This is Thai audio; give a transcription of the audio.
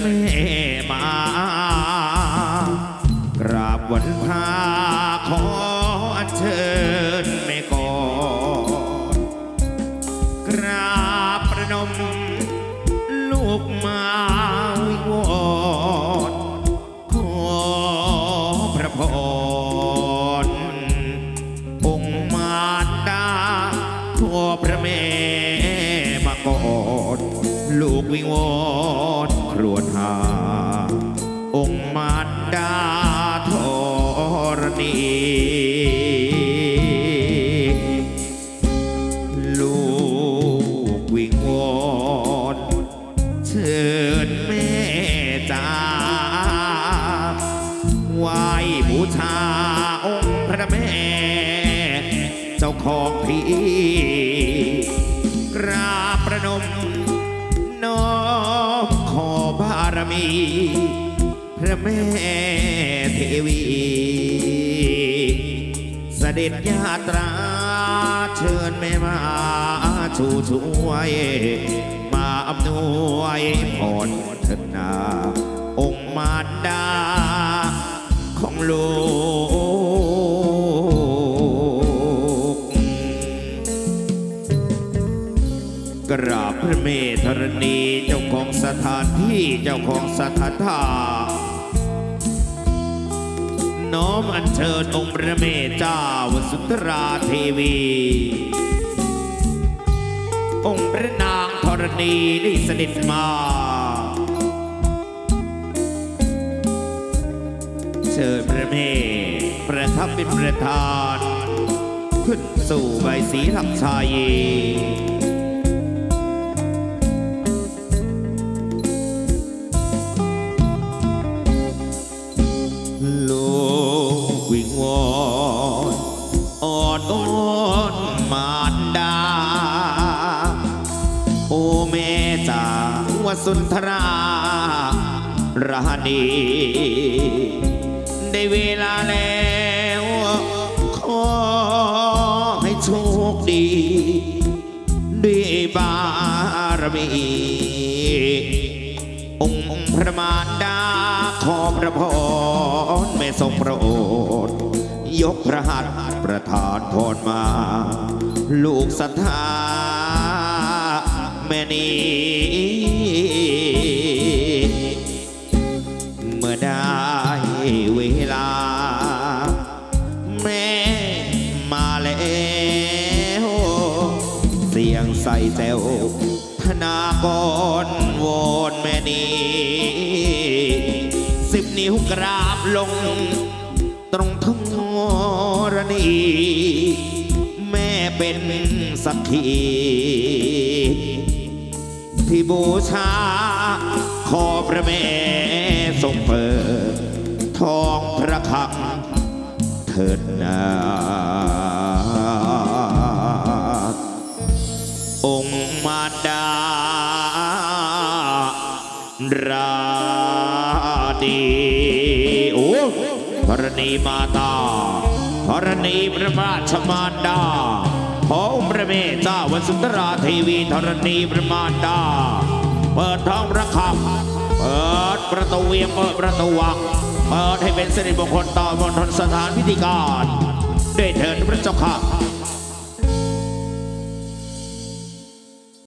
แม่มากราบวันพาขออัญเชิญแม่ก่อนกราบประนมลูกมาวิงวอนขอพระพรองค์มารดาขอพระแม่มาก่อนลูกวิงวอนครวญหาองค์มารดาธรณีลูกวิงวอนเชิญแม่จ้าไหว้บูชาองค์พระแม่เจ้าของพี่กราบประนมน้อมขอบารมีพระแม่เทวีเสด็จญาตราเชิญแม่มาชูช่วยมาอำนวยพรเถิดนาองค์มารดาของลูกกราบพระเมธรณีเจ้าของสถานที่เจ้าของสถานท่าน้อมอัญเชิญองค์พระเมธเจ้าวสุนทราเทวีองค์พระนางธรณีได้เสด็จมาเชิญพระเมธประทับเป็นประธานขึ้นสู่ใบสีทับชัยลูกวิงวอนอ่อนอ้อนมารดาโอแม่จ๋าวสุนทราราณีได้เวลาแล้วขอให้โชคดีด้วยบารมีองค์พระมารดาขอพระพรแม่ทรงโปรดยกพระหัตถ์ประทานพรมาลูกศรัทธาแม่นี้เมื่อได้เวลาแม่มาแล้วเสียงใส่แจวธนากรวอนแม่นี้10 นิ้วกราบลงตรงธรณีแม่เป็นสักขีที่บูชาขอพระแม่ทรงเปิดทองพระคลังเถิดนาองค์มารดาราดีโอ้ธรณีมาตาธรณีพระราชมารดาขอองค์พระแม่เจ้าวสุนทราเทวีธรณีพระมารดาเปิดทองพระคลังเปิดประตูเวียงเปิดประตูวังเปิดให้เป็นสิริมงคลต่อมณฑลสถานพิธีการได้เถิดพระเจ้าค่ะ